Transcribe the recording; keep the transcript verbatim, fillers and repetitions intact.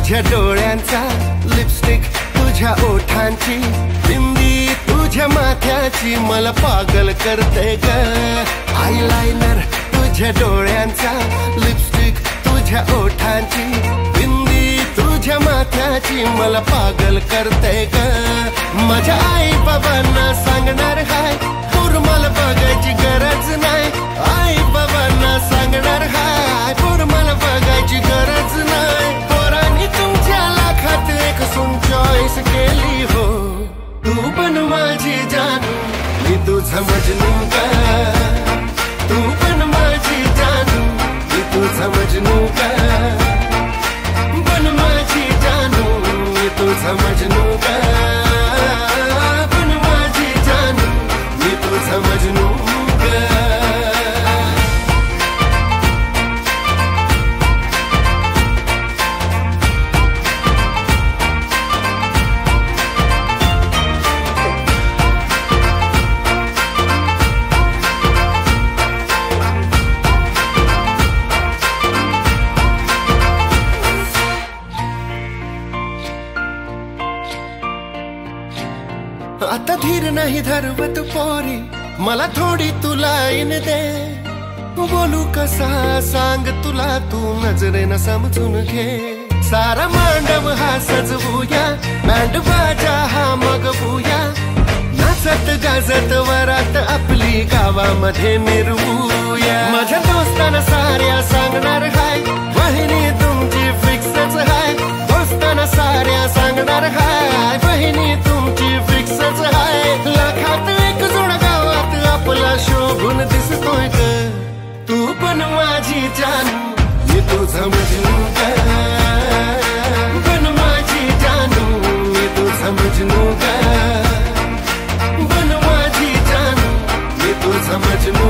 तुझ्या डोळ्यांचा लिपस्टिक, तुझ्या ओठांची बिंदी, तुझ्या माथ्याची मला पागल करते ग. आयलाइनर तुझ्या डोळ्यांचा लिपस्टिक, तुझ्या ओठांची बिंदी, तुझ्या माथ्याची मला पागल करते ग. माझ्या आई बाबांना सांगणार हाय, पूर मला बघायची गरज नाही. आई बाबांना सांगणार हाय, पूर मला बघायची गरज नाही. पोरांनी तुमच्या लाखात एक सून चॉईस केली हो. तू पण माझी जानू, मी तुझा मजनू का. तू पण माझी जानू, मी तुझा मजनू का. पण माझी जानू, मी तुझा मजनू का. पण माझी जानू, मी तुझा मजनू का. आता धीर नाही धरवत पोरी, मला थोडी तू लाईन दे. बोलू कसा सांग तुला, तू नजरेनं समजून घे. सारा मांडव हा सजवूया, बँड बाजा हा मग बुया. नाचत गाजत वरात आपली गावामध्ये मिरवूया. माझ्या दोस्ताना साऱ्या सांगणार हाय, बहिणी तुमची फिक्सच हाय. दोस्ताना साऱ्या सांगणार हाय, बहिणी तुमची फिक्सच हाय. लाखात एक जोड गावात आपला शोभून दिसतोय ग. तू पण माझी जानू, मी तुझा मजनू का. पण माझी जानू, मी तुझा मजनू का. पण माझी जानू, मी तुझा मजनू